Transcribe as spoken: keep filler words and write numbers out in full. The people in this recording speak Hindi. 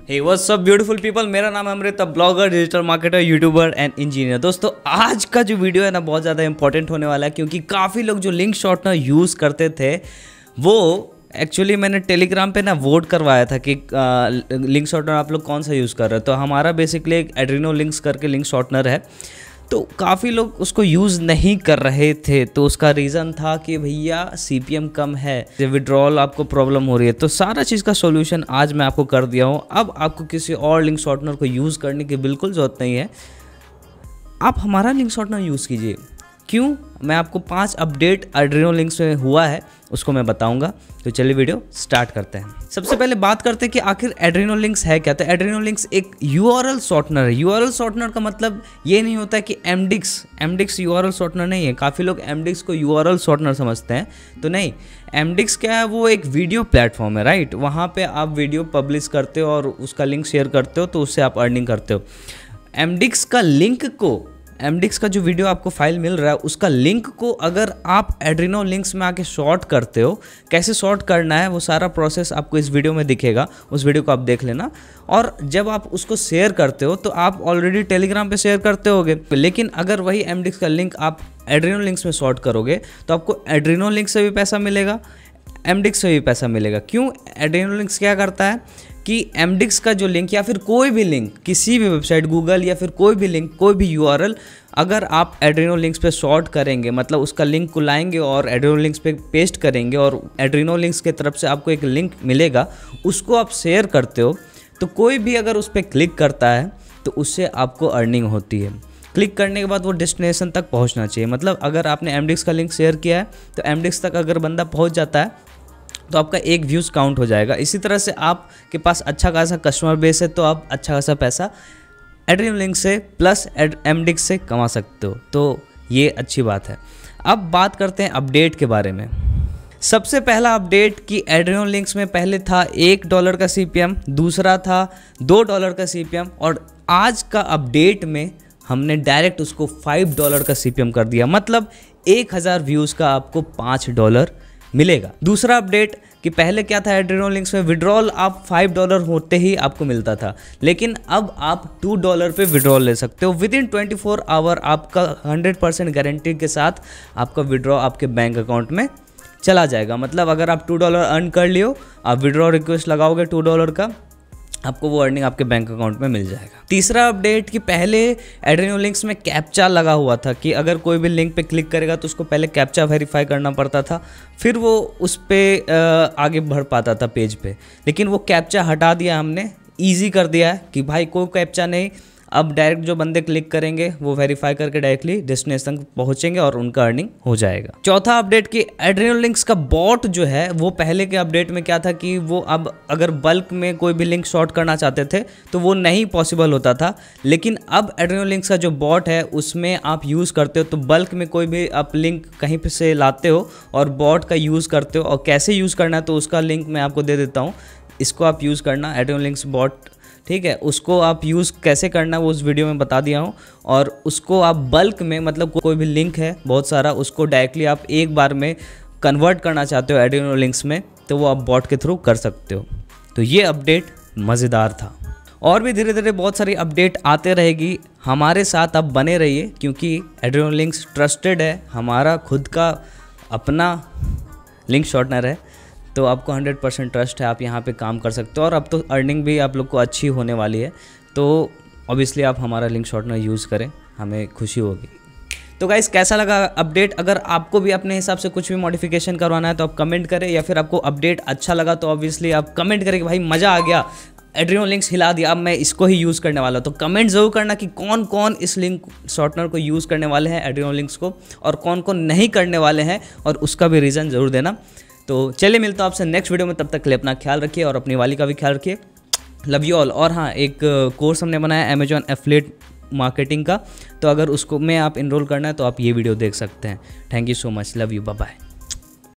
हे व्हाट्स अप ब्यूटीफुल पीपल, मेरा नाम है Amrit, blogger, digital marketer, YouTuber and engineer. दोस्तों आज का जो वीडियो है ना बहुत ज़्यादा इंपॉर्टेंट होने वाला है, क्योंकि काफ़ी लोग जो लिंक शॉर्टनर यूज़ करते थे वो एक्चुअली मैंने टेलीग्राम पे ना वोट करवाया था कि लिंक शॉर्टनर आप लोग कौन सा यूज़ कर रहे हो। तो हमारा बेसिकली एक एड्रीनो लिंक्स करके लिंक शॉर्टनर है, तो काफ़ी लोग उसको यूज़ नहीं कर रहे थे। तो उसका रीज़न था कि भैया सीपीएम कम है, विड्रॉल आपको प्रॉब्लम हो रही है। तो सारा चीज़ का सॉल्यूशन आज मैं आपको कर दिया हूँ। अब आपको किसी और लिंक शॉर्टनर को यूज़ करने की बिल्कुल ज़रूरत नहीं है, आप हमारा लिंक शॉर्टनर यूज़ कीजिए। क्यों? मैं आपको पांच अपडेट एड्रीनो लिंक्स में हुआ है उसको मैं बताऊंगा। तो चलिए वीडियो स्टार्ट करते हैं। सबसे पहले बात करते हैं कि आखिर एड्रीनो लिंक्स है क्या। तो एड्रीनो लिंक्स एक यूआरएल शॉर्टनर है। यूआरएल शॉर्टनर का मतलब ये नहीं होता कि एमडिक्स एमडिक्स यूआरएल शॉर्टनर नहीं है। काफ़ी लोग एमडिक्स को यूआरएल शॉर्टनर समझते हैं, तो नहीं। एमडिक्स क्या है? वो एक वीडियो प्लेटफॉर्म है, राइट। वहाँ पे आप वीडियो पब्लिश करते हो और उसका लिंक शेयर करते हो, तो उससे आप अर्निंग करते हो। एमडिक्स का लिंक को एमडिक्स का जो वीडियो आपको फाइल मिल रहा है उसका लिंक को अगर आप एड्रीनो लिंक्स में आके शॉर्ट करते हो, कैसे शॉर्ट करना है वो सारा प्रोसेस आपको इस वीडियो में दिखेगा। उस वीडियो को आप देख लेना। और जब आप उसको शेयर करते हो तो आप ऑलरेडी टेलीग्राम पे शेयर करते होगे, लेकिन अगर वही एमडिक्स का लिंक आप एड्रीनो लिंक्स में शॉर्ट करोगे तो आपको एड्रीनो लिंक से भी पैसा मिलेगा, एमडिक्स से भी पैसा मिलेगा। क्यों? एड्रीनो लिंक्स क्या करता है कि एमडिक्स का जो लिंक या फिर कोई भी लिंक, किसी भी वेबसाइट, गूगल या फिर कोई भी लिंक, कोई भी यूआरएल अगर आप एड्रीनो लिंक्स पे शॉर्ट करेंगे, मतलब उसका लिंक को लाएंगे और एड्रीनो लिंक्स पे पेस्ट करेंगे और एड्रीनो लिंक्स की तरफ से आपको एक लिंक मिलेगा, उसको आप शेयर करते हो, तो कोई भी अगर उस पर क्लिक करता है तो उससे आपको अर्निंग होती है। क्लिक करने के बाद वो डेस्टिनेशन तक पहुंचना चाहिए। मतलब अगर आपने एमडिक्स का लिंक शेयर किया है तो एमडिक्स तक अगर बंदा पहुंच जाता है तो आपका एक व्यूज़ काउंट हो जाएगा। इसी तरह से आपके पास अच्छा खासा कस्टमर बेस है तो आप अच्छा खासा पैसा एड्रीनो लिंक से प्लस एमडिक्स से कमा सकते हो। तो ये अच्छी बात है। अब बात करते हैं अपडेट के बारे में। सबसे पहला अपडेट कि एड्रीनो लिंक्स में पहले था एक डॉलर का सीपीएम, दूसरा था दो डॉलर का सीपीएम, और आज का अपडेट में हमने डायरेक्ट उसको फाइव डॉलर का सीपीएम कर दिया। मतलब एक हज़ार व्यूज़ का आपको पाँच डॉलर मिलेगा। दूसरा अपडेट कि पहले क्या था एड्रीनो लिंक्स में, विड्रॉल आप फाइव डॉलर होते ही आपको मिलता था, लेकिन अब आप टू डॉलर पे विड्रॉल ले सकते हो। Within twenty four hour आपका हंड्रेड परसेंट गारंटी के साथ आपका विड्रॉ आपके बैंक अकाउंट में चला जाएगा। मतलब अगर आप टू डॉलर अर्न कर लियो, आप विड्रॉ रिक्वेस्ट लगाओगे टू डॉलर का, आपको वो अर्निंग आपके बैंक अकाउंट में मिल जाएगा। तीसरा अपडेट कि पहले एड्रीनो लिंक्स में कैप्चा लगा हुआ था कि अगर कोई भी लिंक पे क्लिक करेगा तो उसको पहले कैप्चा वेरीफाई करना पड़ता था, फिर वो उस पर आगे बढ़ पाता था पेज पे। लेकिन वो कैप्चा हटा दिया हमने, ईजी कर दिया है कि भाई कोई कैप्चा नहीं, अब डायरेक्ट जो बंदे क्लिक करेंगे वो वेरीफाई करके डायरेक्टली डेस्टिनेशन पहुंचेंगे और उनका अर्निंग हो जाएगा। चौथा अपडेट कि एड्रीनो लिंक्स का बॉट जो है वो पहले के अपडेट में क्या था कि वो अब अगर बल्क में कोई भी लिंक शॉर्ट करना चाहते थे तो वो नहीं पॉसिबल होता था, लेकिन अब एड्रीनो लिंक्स का जो बॉट है उसमें आप यूज़ करते हो तो बल्क में कोई भी आप लिंक कहीं पे से लाते हो और बॉट का यूज़ करते हो। और कैसे यूज़ करना है तो उसका लिंक मैं आपको दे देता हूँ, इसको आप यूज़ करना एड्रीनो लिंक्स बॉट, ठीक है। उसको आप यूज़ कैसे करना है वो उस वीडियो में बता दिया हूँ। और उसको आप बल्क में, मतलब कोई भी लिंक है बहुत सारा, उसको डायरेक्टली आप एक बार में कन्वर्ट करना चाहते हो एड्रीनो लिंक्स में, तो वो आप बॉट के थ्रू कर सकते हो। तो ये अपडेट मज़ेदार था। और भी धीरे धीरे बहुत सारी अपडेट आते रहेगी, हमारे साथ आप बने रहिए, क्योंकि एड्रीनो लिंक्स ट्रस्टेड है, हमारा खुद का अपना लिंक शॉर्टनर है, तो आपको हंड्रेड परसेंट ट्रस्ट है, आप यहाँ पे काम कर सकते हो। और अब तो अर्निंग भी आप लोग को अच्छी होने वाली है, तो ऑब्वियसली आप हमारा लिंक शॉर्टनर यूज़ करें, हमें खुशी होगी। तो गाइस कैसा लगा अपडेट? अगर आपको भी अपने हिसाब से कुछ भी मॉडिफिकेशन करवाना है तो आप कमेंट करें, या फिर आपको अपडेट अच्छा लगा तो ऑब्वियसली आप कमेंट करें कि भाई मज़ा आ गया, एड्रीनो लिंक्स हिला दिया, अब मैं इसको ही यूज़ करने वाला हूँ। तो कमेंट ज़रूर करना कि कौन कौन इस लिंक शॉर्टनर को यूज़ करने वाले हैं, एड्रीनो लिंक्स को, और कौन कौन नहीं करने वाले हैं, और उसका भी रीज़न ज़रूर देना। तो चलिए मिलता हूँ आपसे नेक्स्ट वीडियो में, तब तक के लिए अपना ख्याल रखिए और अपनी वाली का भी ख्याल रखिए। Love you all. और हाँ, एक कोर्स हमने बनाया अमेजॉन एफिलिएट मार्केटिंग का, तो अगर उसको में आप इनरोल करना है तो आप ये वीडियो देख सकते हैं। Thank you so much, love you, bye bye.